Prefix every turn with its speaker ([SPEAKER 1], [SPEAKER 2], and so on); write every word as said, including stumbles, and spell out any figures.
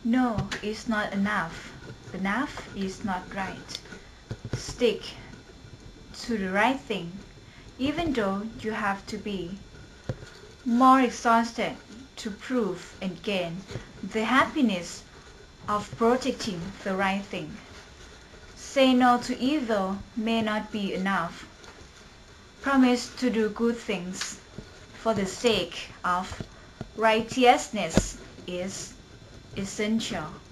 [SPEAKER 1] No is not enough. Enough is not right. Stick to the right thing, even though you have to be more exhausted to prove and gain the happiness of protecting the right thing. Say no to evil may not be enough. Promise to do good things for the sake of righteousness is essential.